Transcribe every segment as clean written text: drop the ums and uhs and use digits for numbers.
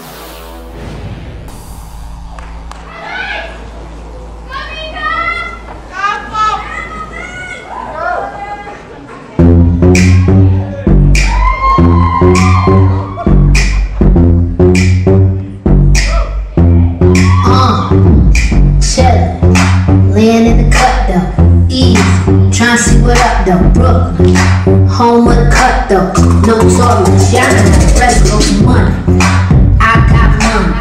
Laying in the cut though, easy. Tryna see what up though, Brooklyn. Home with a cut though, no tolerance. Y'all know the rest goes money. I got money.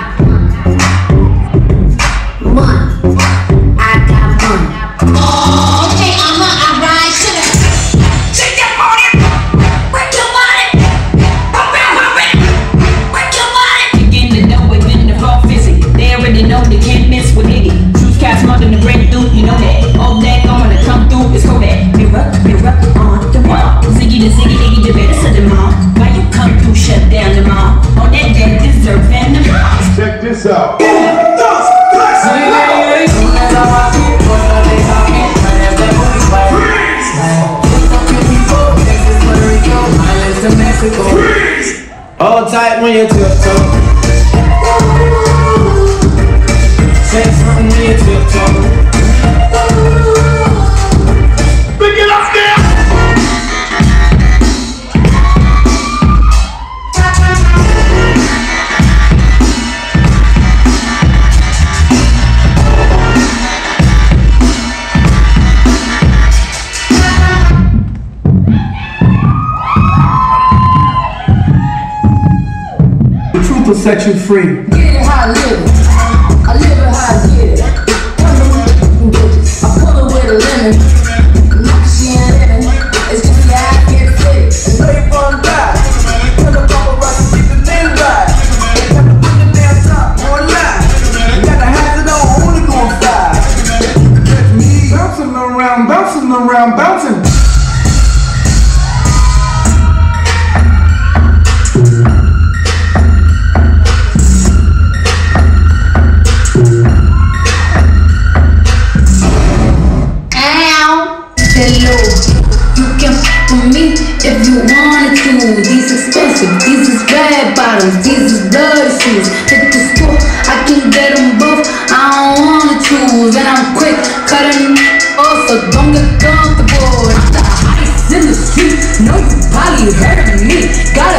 Money. I got money. Oh, okay, I ride to the. Shake that booty. Work your body. Hop it. Work your body. Begin to know it, then the flow fizzy. They already know they can't miss with Iggy. Cats more than the breakthrough, you know that. All that going to come through is Kodak. Mirror on the wall. Ziggy the better to the mall. Why you come through, shut down the mall? On that deserve and the mall. Check this out. Hold tight when you tiptoe. Say something when you tiptoe. Pick it up there. The truth will set you free. Get it how I live it. I live it how I get it. I pull it with a lemon. She ain't living. It's just the I can't fit. And know you wanna die. Tell the paparazzi keep the men right. They got to put the damn top online. They got the hazard on, only gon' fly. Catch me bouncing around, bouncing. Hello, you can f with me if you wanted to. These expensive, these is red bottoms, these is bloody shoes. Hit the store, I can get them both, I don't wanna choose. And I'm quick, cutting off, so don't get comfortable. I'm the ice in the street, know you probably heard of me. Got